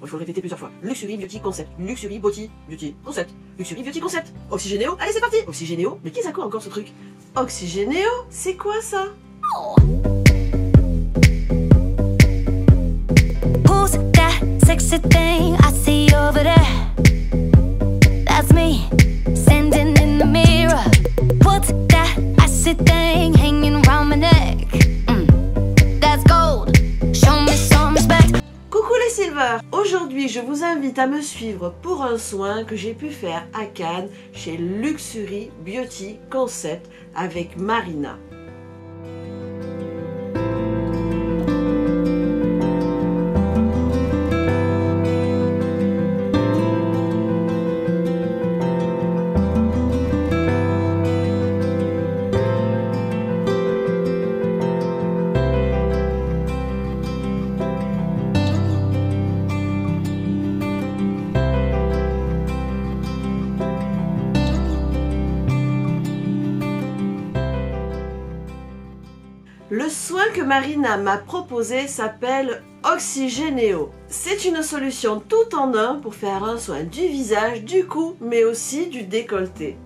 il faut le répéter plusieurs fois. Luxury Beauty Concept. Luxury Beauty Concept. Luxury Beauty Concept. Oxygénéo. Allez, c'est parti. Oxygénéo. Mais qui ça quoi encore ce truc? Oxygénéo? C'est quoi ça? Who's that sexy thing I see over there? That's me, standing in the mirror. What's that icy thing hanging round my neck? That's gold. Show me some respect. Coucou les Silver! Aujourd'hui, je vous invite à me suivre pour un soin que j'ai pu faire à Cannes chez Luxury Beauty Concept avec Marina. Le soin que Marina m'a proposé s'appelle Oxygénéo. C'est une solution tout en un pour faire un soin du visage, du cou, mais aussi du décolleté.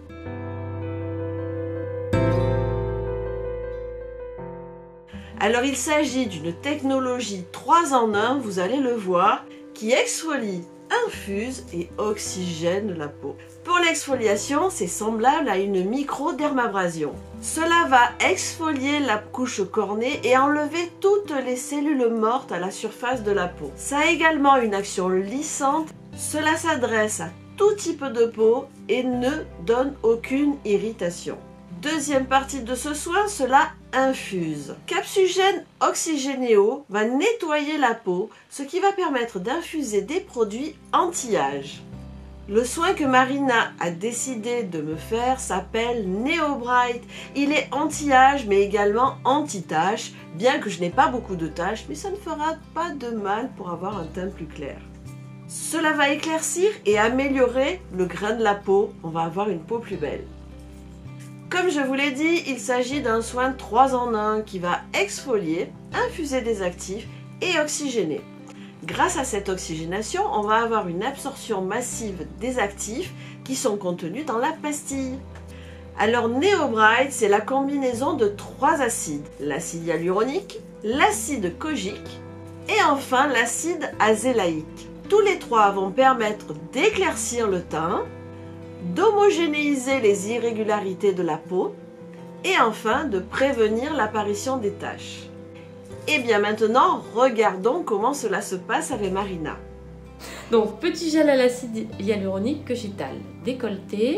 Alors il s'agit d'une technologie 3 en 1, vous allez le voir, qui exfolie, infuse et oxygène la peau. Pour l'exfoliation, c'est semblable à une microdermabrasion. Cela va exfolier la couche cornée et enlever toutes les cellules mortes à la surface de la peau. Ça a également une action lissante. Cela s'adresse à tout type de peau et ne donne aucune irritation. Deuxième partie de ce soin, cela infuse. Capsugène Oxygénéo va nettoyer la peau, ce qui va permettre d'infuser des produits anti-âge. Le soin que Marina a décidé de me faire s'appelle Neo Bright. Il est anti-âge mais également anti-taches, bien que je n'ai pas beaucoup de taches, mais ça ne fera pas de mal pour avoir un teint plus clair. Cela va éclaircir et améliorer le grain de la peau, on va avoir une peau plus belle. Comme je vous l'ai dit, il s'agit d'un soin 3 en 1 qui va exfolier, infuser des actifs et oxygéner. Grâce à cette oxygénation, on va avoir une absorption massive des actifs qui sont contenus dans la pastille. Alors Neo Bright, c'est la combinaison de 3 acides, l'acide hyaluronique, l'acide kojique et enfin l'acide azélaïque. Tous les 3 vont permettre d'éclaircir le teint, d'homogénéiser les irrégularités de la peau et enfin de prévenir l'apparition des taches. Et bien maintenant, regardons comment cela se passe avec Marina. Donc, petit gel à l'acide hyaluronique que j'étale décolleté,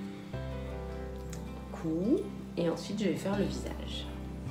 cou, et ensuite je vais faire le visage.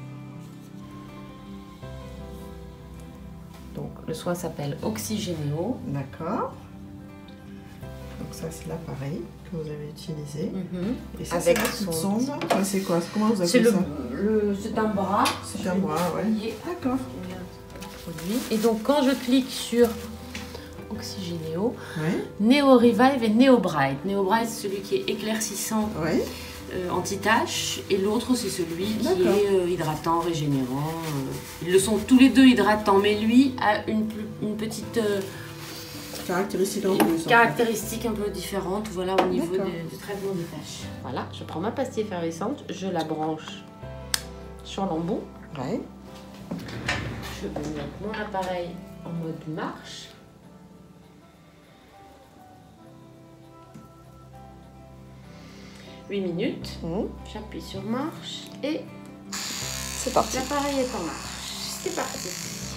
Donc, le soin s'appelle Oxygénéo. D'accord. Donc ça c'est l'appareil que vous avez utilisé. Et ça, avec c'est son... sonde. C'est quoi? Comment vous appelez ça? C'est un bras. C'est un bras, ouais. D'accord. Et donc quand je clique sur Oxygénéo, Ouais. Neo Revive et Neo Bright. Neo Bright c'est celui qui est éclaircissant, Ouais. anti-tache, et l'autre c'est celui qui est hydratant, régénérant. Ils le sont tous les deux hydratants, mais lui a une petite Caractéristique en plus. caractéristique un peu différente, voilà, au niveau D'accord. du traitement des taches. Voilà, je prends ma pastille effervescente, je la branche sur l'embout. Ouais. Je vais mettre mon appareil en mode marche. « 8 minutes. J'appuie sur marche et C'est parti. l'appareil est en marche. C'est parti.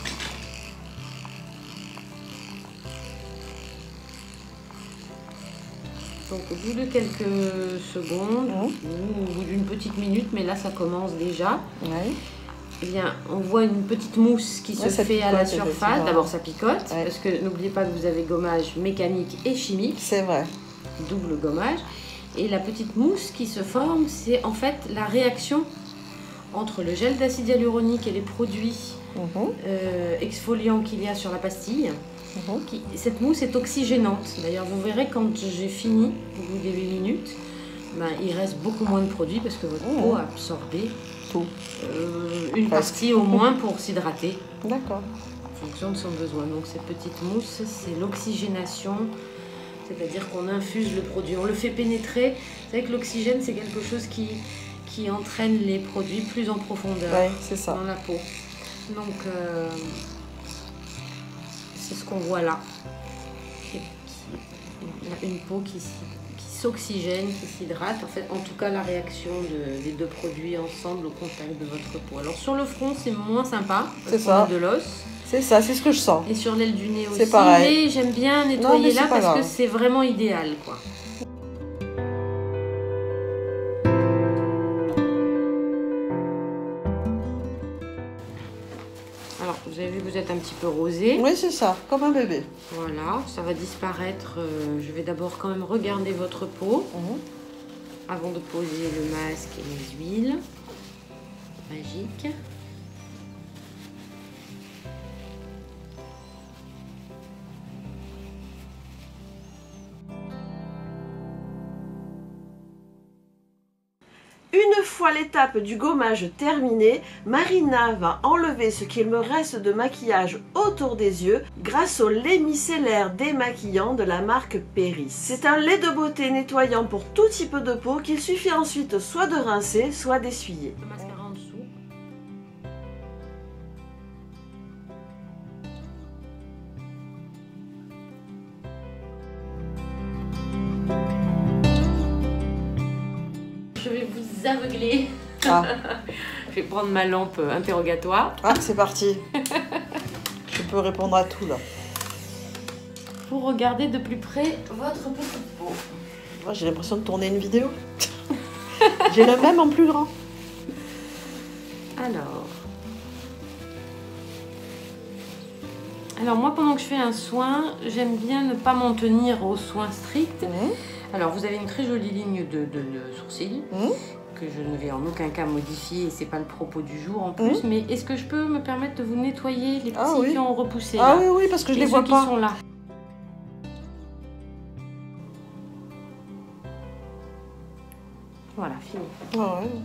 Donc au bout de quelques secondes, ou au bout d'une petite minute, mais là ça commence déjà, Ouais. eh bien, on voit une petite mousse qui se ça fait à la picote, surface. effectivement. D'abord ça picote, Ouais. parce que n'oubliez pas que vous avez gommage mécanique et chimique, C'est vrai. double gommage. Et la petite mousse qui se forme, c'est en fait la réaction entre le gel d'acide hyaluronique et les produits exfoliants qu'il y a sur la pastille. Cette mousse est oxygénante. D'ailleurs, vous verrez quand j'ai fini, au bout des 8 minutes, ben, il reste beaucoup moins de produits parce que votre peau a absorbé Tout. une partie au moins pour s'hydrater. D'accord. en fonction de son besoin. Donc cette petite mousse, c'est l'oxygénation, c'est-à-dire qu'on infuse le produit, on le fait pénétrer. Vous savez que l'oxygène, c'est quelque chose qui entraîne les produits plus en profondeur dans la peau. Donc c'est ce qu'on voit là. Il y a une peau qui s'oxygène, qui s'hydrate. En fait, en tout cas, la réaction des deux produits ensemble au contact de votre peau. Alors sur le front, c'est moins sympa. C'est ça. De l'os. C'est ça, c'est ce que je sens. Et sur l'aile du nez aussi. C'est pareil. Mais j'aime bien nettoyer là parce que c'est vraiment idéal, quoi. Alors, vous avez vu, vous êtes un petit peu rosé. Oui, c'est ça, comme un bébé. Voilà, ça va disparaître. Je vais d'abord quand même regarder votre peau avant de poser le masque et les huiles magiques. Une fois l'étape du gommage terminée, Marina va enlever ce qu'il me reste de maquillage autour des yeux grâce au lait micellaire démaquillant de la marque Péris. C'est un lait de beauté nettoyant pour tout type de peau qu'il suffit ensuite soit de rincer, soit d'essuyer. Le mascara en dessous. Je vais vous aveugler. Ah. Je vais prendre ma lampe interrogatoire. Ah, c'est parti. Je peux répondre à tout là. Pour regarder de plus près votre petite peau. Moi, j'ai l'impression de tourner une vidéo. J'ai le même en plus grand. Alors moi, pendant que je fais un soin, j'aime bien ne pas m'en tenir aux soins stricts. Alors vous avez une très jolie ligne de sourcils que je ne vais en aucun cas modifier et c'est pas le propos du jour en plus. Mais est-ce que je peux me permettre de vous nettoyer les petits qui ont repoussé là? Ah oui, parce que je les vois pas. Qui sont là. Voilà, fini. Ah ouais.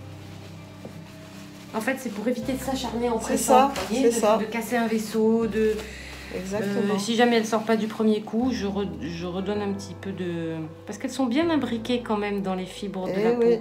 En fait, c'est pour éviter de s'acharner en pressant, de casser un vaisseau, Exactement. Si jamais elle sort pas du premier coup, je redonne un petit peu de... Parce qu'elles sont bien imbriquées quand même dans les fibres de la peau.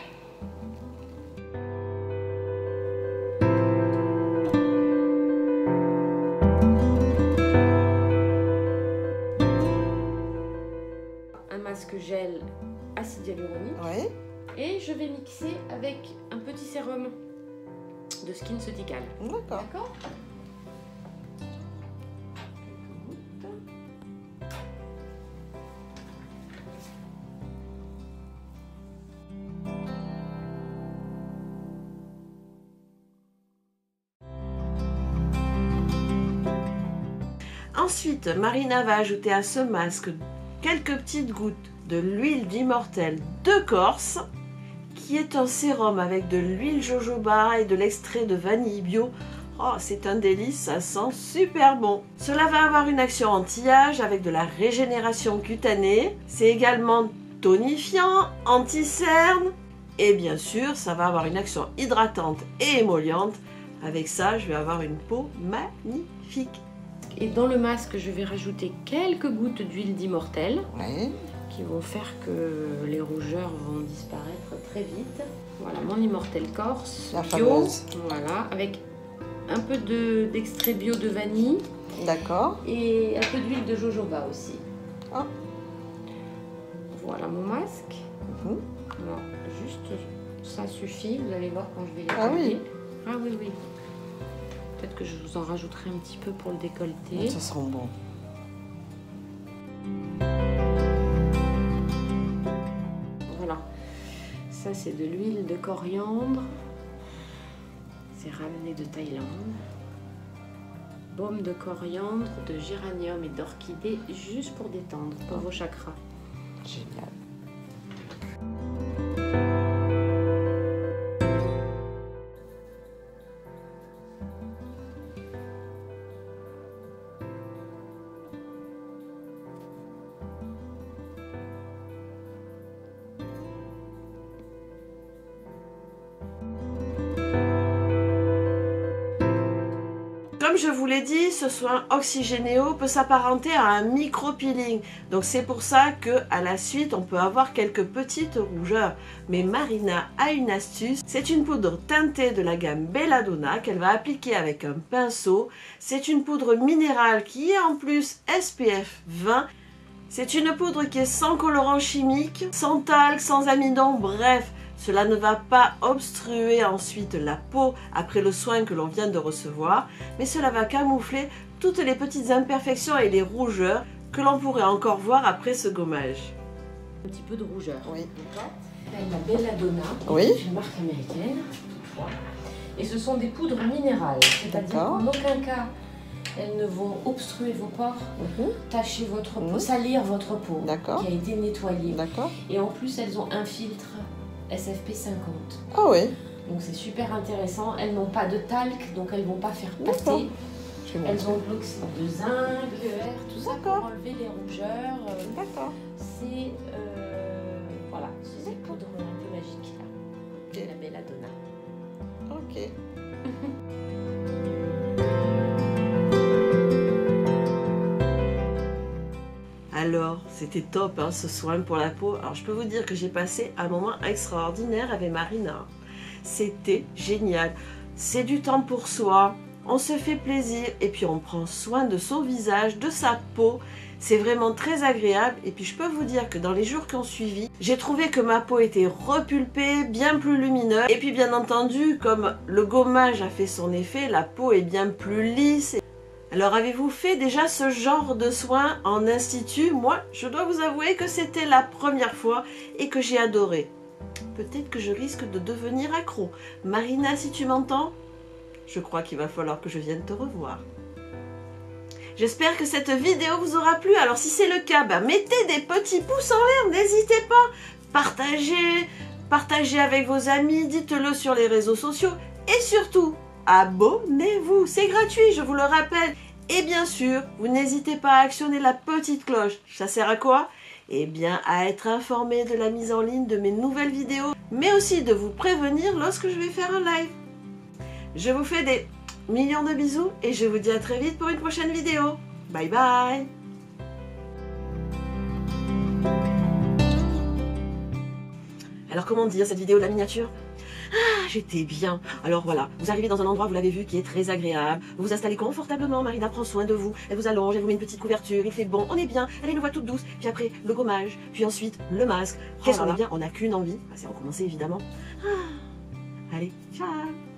Un masque gel acide hyaluronique. Et je vais mixer avec un petit sérum de SkinCeutical. D'accord. Ensuite, Marina va ajouter à ce masque quelques petites gouttes de l'huile d'Immortelle de Corse, qui est un sérum avec de l'huile jojoba et de l'extrait de vanille bio. Oh, c'est un délice, ça sent super bon. Cela va avoir une action anti-âge avec de la régénération cutanée. C'est également tonifiant, anti-cerne. Et bien sûr, ça va avoir une action hydratante et émolliente. Avec ça, je vais avoir une peau magnifique. Et dans le masque, je vais rajouter quelques gouttes d'huile d'Immortelle qui vont faire que les rougeurs vont disparaître très vite. Voilà, mon Immortelle Corse bio, voilà, avec un peu d'extrait bio de vanille. D'accord. Et un peu d'huile de jojoba aussi. Voilà mon masque. Alors, juste ça suffit, vous allez voir quand je vais les coller. Ah oui, oui. Peut-être que je vous en rajouterai un petit peu pour le décolleté. Ça sent bon. Voilà. Ça, c'est de l'huile de coriandre. C'est ramené de Thaïlande. Baume de coriandre, de géranium et d'orchidée, juste pour détendre, pour vos chakras. Génial. Comme je vous l'ai dit, ce soin Oxygénéo peut s'apparenter à un micro-peeling. Donc c'est pour ça qu'à la suite, on peut avoir quelques petites rougeurs. Mais Marina a une astuce. C'est une poudre teintée de la gamme Belladonna qu'elle va appliquer avec un pinceau. C'est une poudre minérale qui est en plus SPF 20. C'est une poudre qui est sans colorant chimique, sans talc, sans amidon, bref. Cela ne va pas obstruer ensuite la peau après le soin que l'on vient de recevoir, mais cela va camoufler toutes les petites imperfections et les rougeurs que l'on pourrait encore voir après ce gommage. Un petit peu de rougeur. Oui. Là, il y a Belladonna, Oui. c'est une marque américaine, toutefois. Et ce sont des poudres minérales, c'est-à-dire qu'en aucun cas elles ne vont obstruer vos pores, tacher votre peau, salir votre peau qui a été nettoyée. Et en plus, elles ont un filtre SFP 50. Ah oui. Donc c'est super intéressant. Elles n'ont pas de talc, donc elles ne vont pas faire pâter. Elles ont de l'oxyde de zinc, tout ça pour enlever les rougeurs. C'est voilà, c'est des poudres un peu magiques là. Okay. La Belladonna. Ok. Alors, c'était top hein, ce soin pour la peau. Alors, je peux vous dire que j'ai passé un moment extraordinaire avec Marina. C'était génial. C'est du temps pour soi. On se fait plaisir et puis on prend soin de son visage, de sa peau. C'est vraiment très agréable. Et puis, je peux vous dire que dans les jours qui ont suivi, j'ai trouvé que ma peau était repulpée, bien plus lumineuse. Et puis, bien entendu, comme le gommage a fait son effet, la peau est bien plus lisse. Alors, avez-vous fait déjà ce genre de soins en institut? Moi, je dois vous avouer que c'était la première fois et que j'ai adoré. Peut-être que je risque de devenir accro. Marina, si tu m'entends, je crois qu'il va falloir que je vienne te revoir. J'espère que cette vidéo vous aura plu. Alors, si c'est le cas, mettez des petits pouces en l'air, n'hésitez pas. Partagez avec vos amis, dites-le sur les réseaux sociaux. Et surtout, abonnez-vous, c'est gratuit, je vous le rappelle. Et bien sûr, vous n'hésitez pas à actionner la petite cloche. Ça sert à quoi? Eh bien, à être informé de la mise en ligne de mes nouvelles vidéos, mais aussi de vous prévenir lorsque je vais faire un live. Je vous fais des millions de bisous et je vous dis à très vite pour une prochaine vidéo. Bye bye! Alors comment dire cette vidéo de la miniature? Ah, j'étais bien. Alors voilà, vous arrivez dans un endroit, vous l'avez vu, qui est très agréable. Vous vous installez confortablement, Marina prend soin de vous. Elle vous allonge, elle vous met une petite couverture, il fait bon, on est bien. Elle a une voix toute douce. Puis après, le gommage, puis ensuite, le masque. Qu'est-ce qu'on est bien? On n'a qu'une envie. C'est recommencer évidemment. Ah. Allez, ciao!